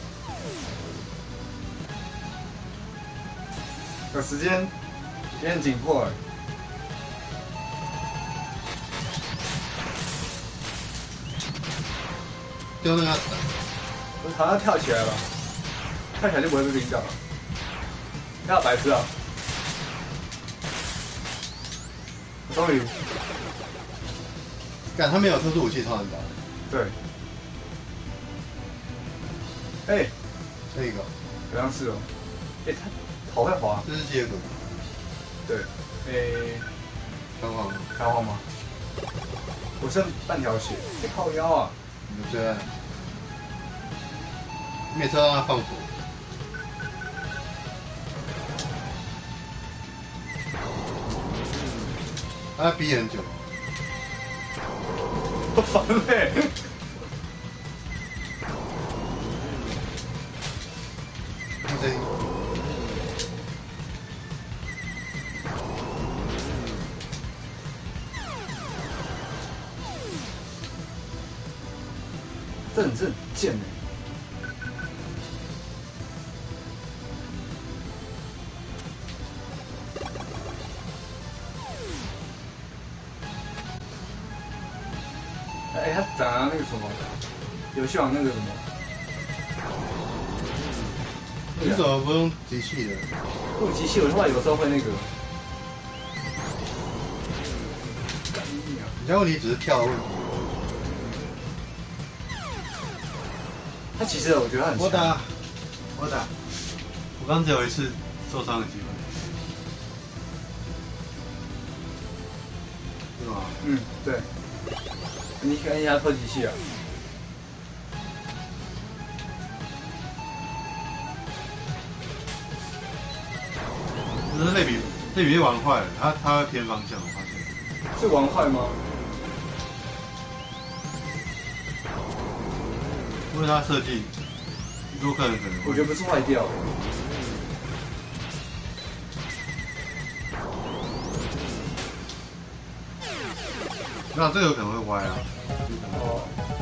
有时间有点紧迫了。 丢那个闪， 我好像跳起来了，跳起来就不会被冰到了。要白痴啊！我终于， 干他没有特殊武器超难打， 对，哎、 那个， 好像是哦。哎、他好会滑。 这是接鬼， 对，哎、 看好吗？ 开花吗？我剩半条血，哎、靠腰啊！ 你的最爱，你每次都让他放火，他逼很久， 好烦嘞、 听声音， 这很这很贱哎、哎、他长那个什么，游戏王那个什么， 你怎么不用机器的？ 用机器，我后来有时候会那个。 你家问题只是跳的问题。 他其实我觉得他很强。 我打，我打，我刚只有一次受伤的机会，是吗？ 嗯，对。你看一下特机器啊。 只是类比类比玩坏了，它它会偏方向，我发现。 是玩坏吗？ 因为它设计，有可能可能。 我觉得不是坏掉。 那这个有可能会歪啊。 哦。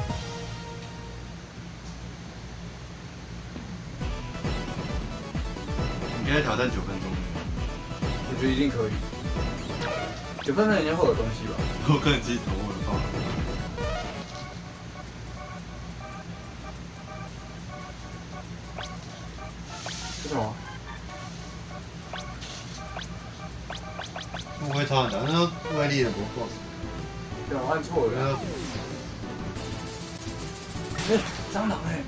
你可以挑战九分钟。 我觉得一定可以。九分钟应该会有东西吧？ 我个人机头我的爆。 为什么？ 会不会超难打？那个威力也不够。 对啊，我按错了。哎、蟑螂哎、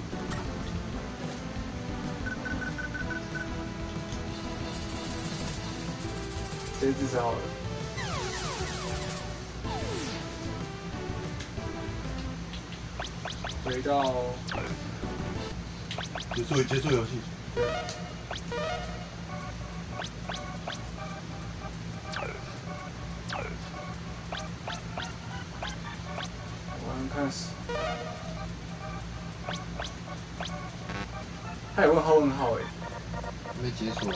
直接自杀好了。回到结束结束游戏。 玩看死。 他有问号问号哎、 没解锁。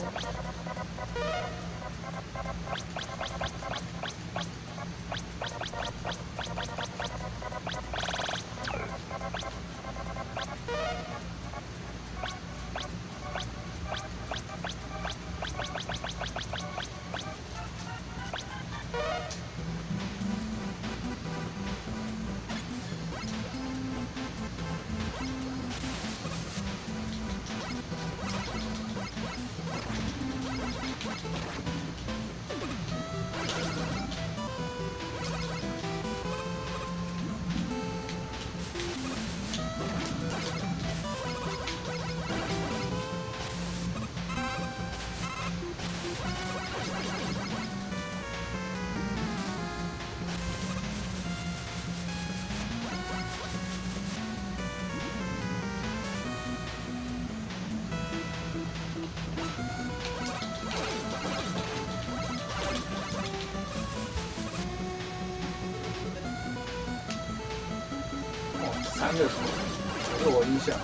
三个头，这我印象。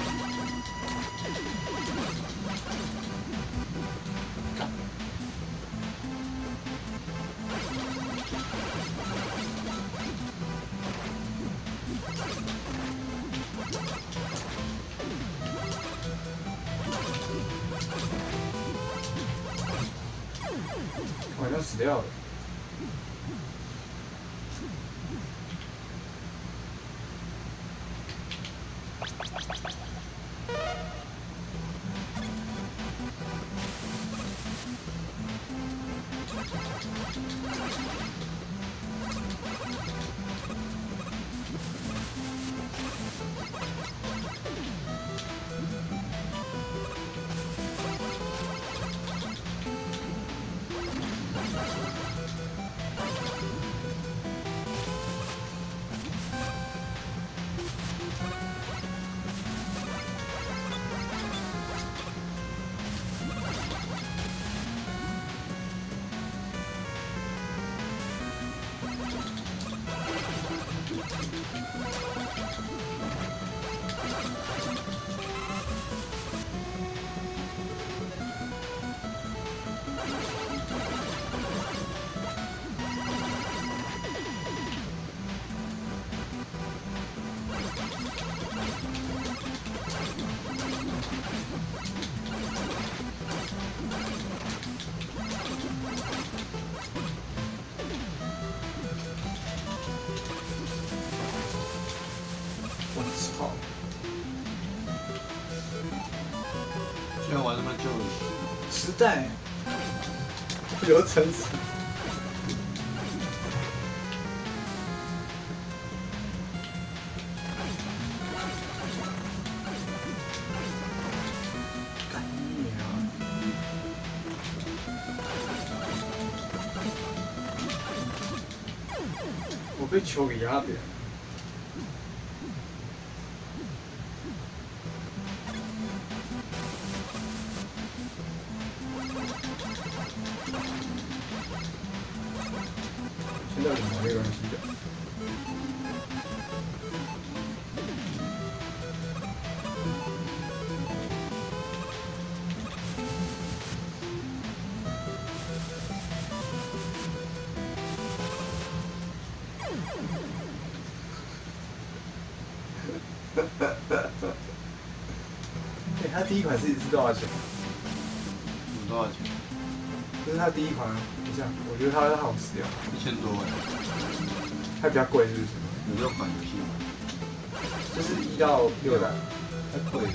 好像死掉了。我操！ 居然玩那么久， 时代流程史。干你啊！我被球给压扁了。现在怎么没有人记得？哎，他第一款是是多少钱？ 有多少钱？ 这是他第一款，你想，我觉得它好吃啊， 一千多哎， 它比较贵是不是？ 有六款游戏吗？ 就是一到六代， 太贵了。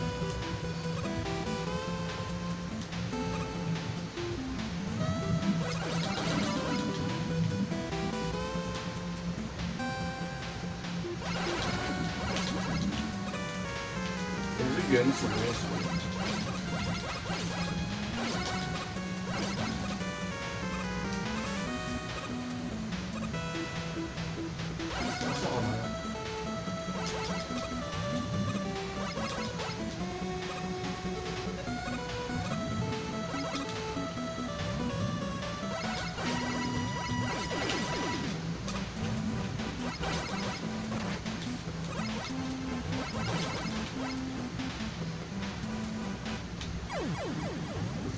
也是原主那属。这好难啊！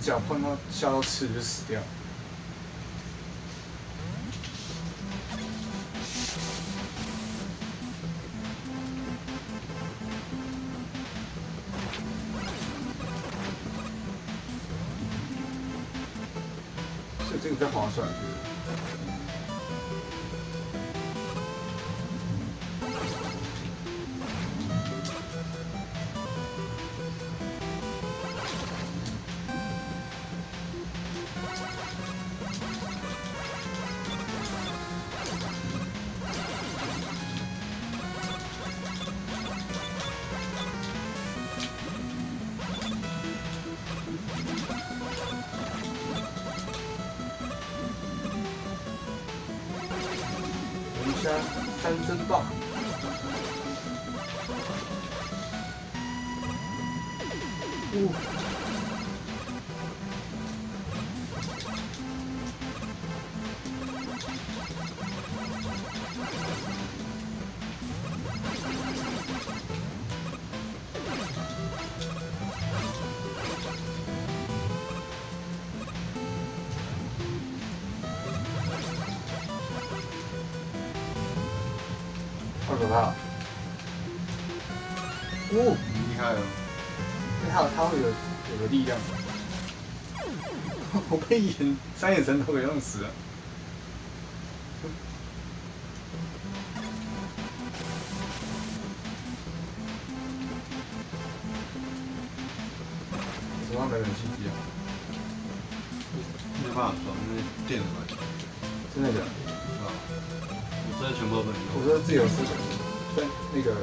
脚碰到下到刺就死掉。所以这个比较划算，三针棒。呜、哦。好可怕！哦， 厉害哦！ 因为它有它会有有个力量。我被眼三眼神头给弄死了。手上没冷气机啊？ 没办法装，因为电的关系。 真的假的？ 啊，我这全部都不能用。 我说自由式的，跟那个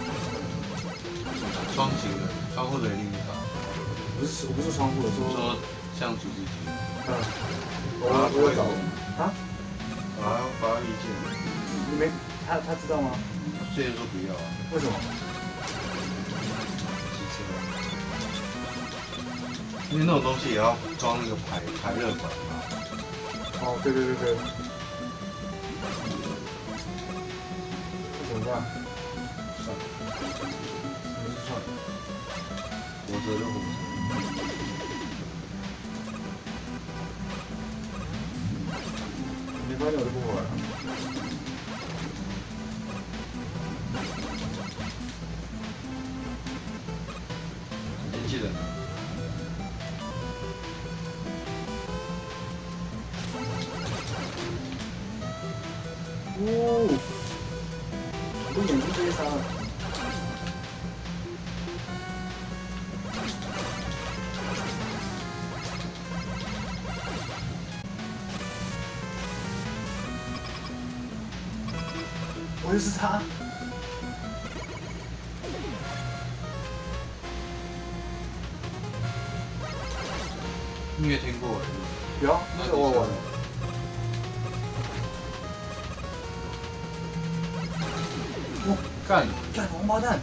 双型的，窗户的一定大。 不是我不是窗户，我说说像主机机。 嗯，我我有找啊。 我要发意见。 你没他他知道吗？ 之前说不要啊。 为什么？ 因为那种东西也要装那个排排热管嘛。 哦，对对对对。那怎么办？算了，没事算了。 活着就活着。 没关系，我就不活了。 机器人。 哦，我的眼睛被伤了。我又是他。 音乐听过有，那个我玩。我干干王八蛋！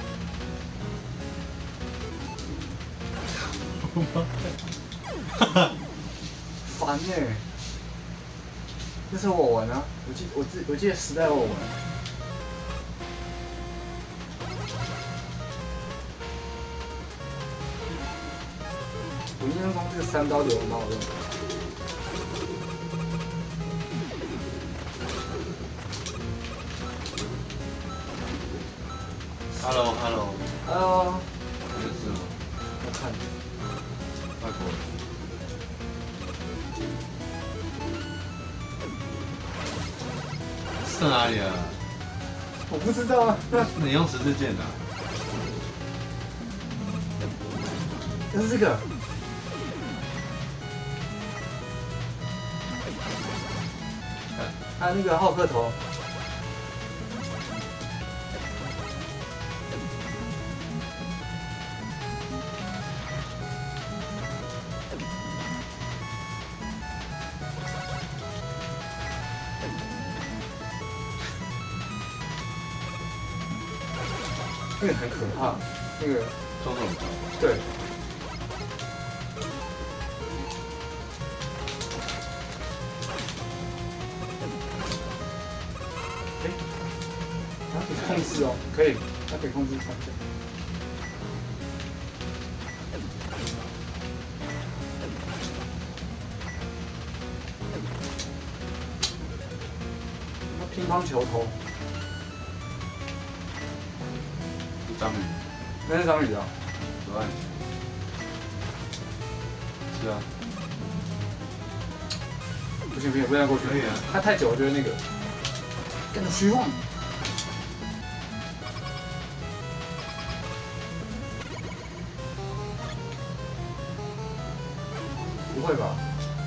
王八蛋！哈哈， 烦耶、欸！那是我玩啊，我记我记我记得时代我玩。我印象中这个三刀流蛮好用的。 Hello Hello Hello， 认识吗？ 我看外国人。是哪里啊？ 我不知道啊。 你用十字键的、啊？ 但是这个。还有那个浩克头。那个很可怕，那个动作很快。 对。哎，它可以控制哦，可以，它可以控制方向。 方球头， 是章鱼， 那是章鱼啊。 左岸。是啊。 不行不行，不能过去。 可以啊。 它太久，我觉得那个。跟着虚晃。不会吧？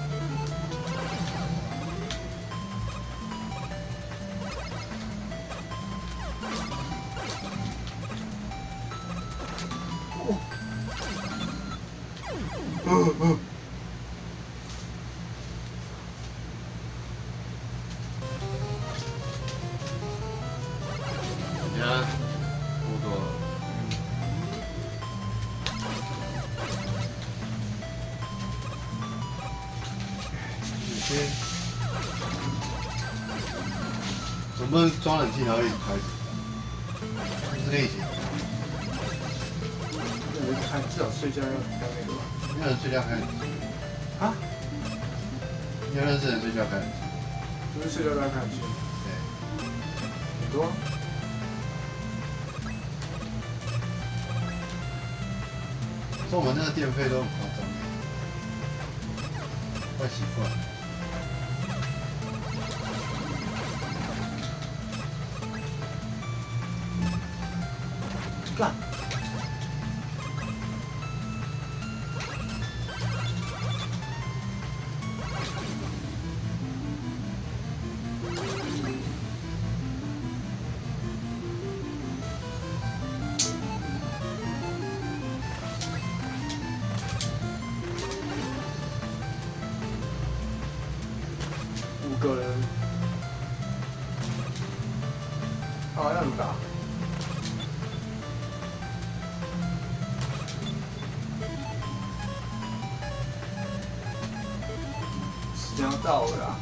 嗯嗯。 你看，不多了。你先，总不能装冷气然后一直开着，这是类型。 看至少睡觉要要那个吧。 没有人睡觉开冷气。 啊？ 你有认识人睡觉开冷气？ 就是睡觉都要看冷气。 对。 很多。 说我们那个电费都很夸张，快习惯了。 干！ 五个人。啊，那怎么打？时间要到了啦。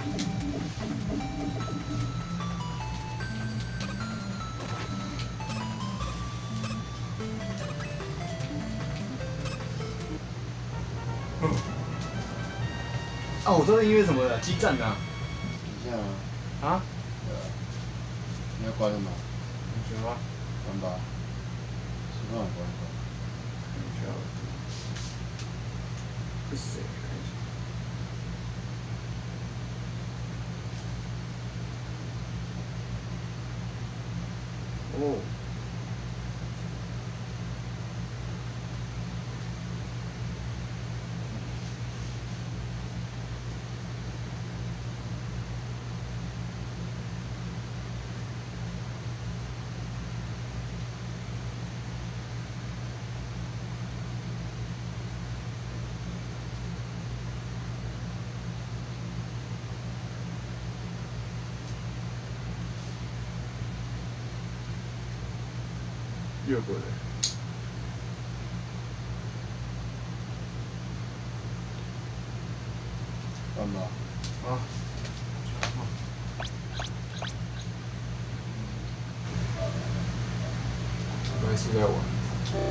嗯。啊，我说的音乐什么的，激战的。 等一下啊。 啊？ 对啊。你要关了吗？ 你觉得吗？ 关吧。习惯了关一关。 你觉得？是谁？看一下。哦。越过的。 关吧。 啊。没事在玩。